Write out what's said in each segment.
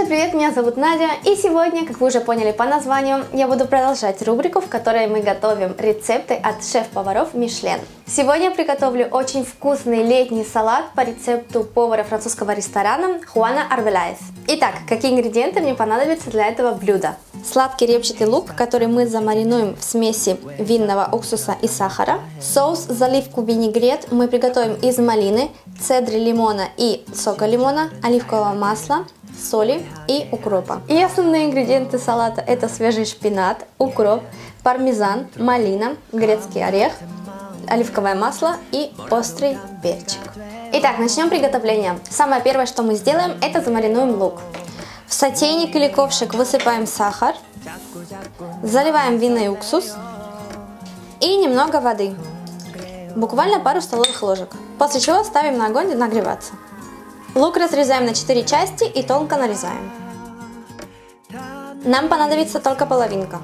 привет, меня зовут Надя, и сегодня, как вы уже поняли по названию, я буду продолжать рубрику, в которой мы готовим рецепты от шеф-поваров Мишлен. Сегодня я приготовлю очень вкусный летний салат по рецепту повара французского ресторана Хуана Арвелаес. Итак, какие ингредиенты мне понадобятся для этого блюда? Сладкий репчатый лук, который мы замаринуем в смеси винного уксуса и сахара. Соус заливку винегрет мы приготовим из малины, цедры лимона и сока лимона, оливкового масла, соли и укропа. И основные ингредиенты салата — это свежий шпинат, укроп, пармезан, малина, грецкий орех, оливковое масло и острый перчик. Итак, начнем приготовление. Самое первое, что мы сделаем, это замаринуем лук. В сотейник или ковшик высыпаем сахар, заливаем винный уксус и немного воды, буквально пару столовых ложек, после чего ставим на огонь нагреваться. Лук разрезаем на 4 части и тонко нарезаем. Нам понадобится только половинка.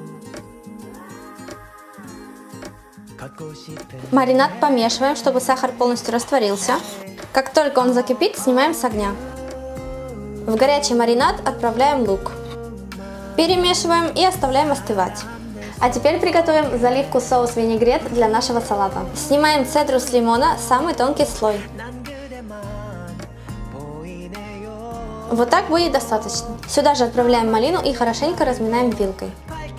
Маринад помешиваем, чтобы сахар полностью растворился. Как только он закипит, снимаем с огня. В горячий маринад отправляем лук. Перемешиваем и оставляем остывать. А теперь приготовим заливку соус винегрет для нашего салата. Снимаем цедру с лимона, самый тонкий слой. Вот так будет достаточно. Сюда же отправляем малину и хорошенько разминаем вилкой,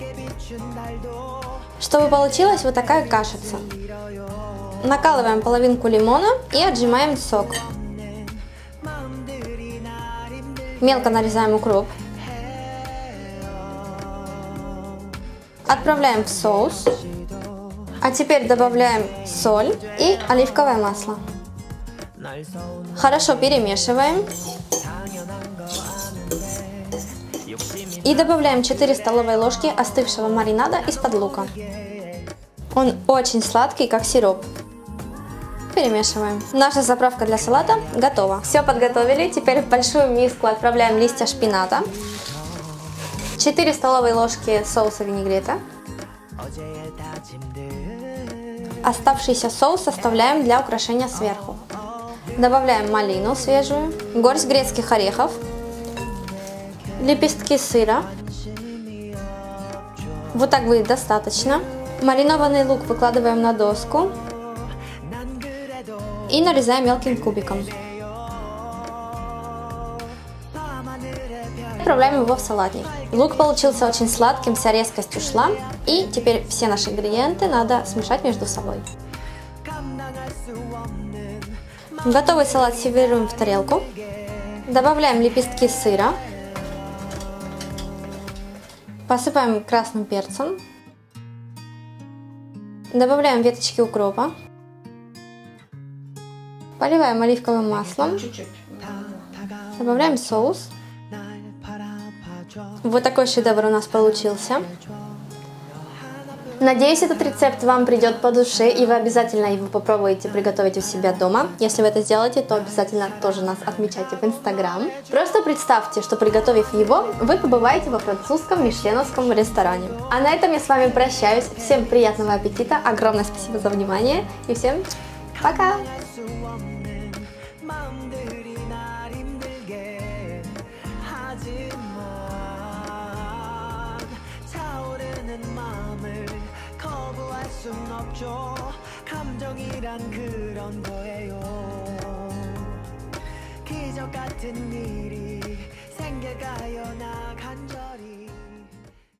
чтобы получилась вот такая кашица. Накалываем половинку лимона и отжимаем сок. Мелко нарезаем укроп. Отправляем в соус. А теперь добавляем соль и оливковое масло. Хорошо перемешиваем. И добавляем 4 столовые ложки остывшего маринада из-под лука. Он очень сладкий, как сироп. Перемешиваем. Наша заправка для салата готова. Все подготовили. Теперь в большую миску отправляем листья шпината, 4 столовые ложки соуса винегрета. Оставшийся соус оставляем для украшения сверху. Добавляем малину свежую, горсть грецких орехов, лепестки сыра. Вот так будет достаточно. Маринованный лук выкладываем на доску и нарезаем мелким кубиком. Отправляем его в салатник. Лук получился очень сладким, вся резкость ушла. И теперь все наши ингредиенты надо смешать между собой. Готовый салат сервируем в тарелку. Добавляем лепестки сыра. Посыпаем красным перцем. Добавляем веточки укропа. Поливаем оливковым маслом. Добавляем соус. Вот такой шедевр у нас получился. Надеюсь, этот рецепт вам придет по душе, и вы обязательно его попробуете приготовить у себя дома. Если вы это сделаете, то обязательно тоже нас отмечайте в Instagram. Просто представьте, что, приготовив его, вы побываете во французском мишленовском ресторане. А на этом я с вами прощаюсь. Всем приятного аппетита, огромное спасибо за внимание и всем пока! 순 없죠. 감정이란 그런 거예요. 기적 같은 일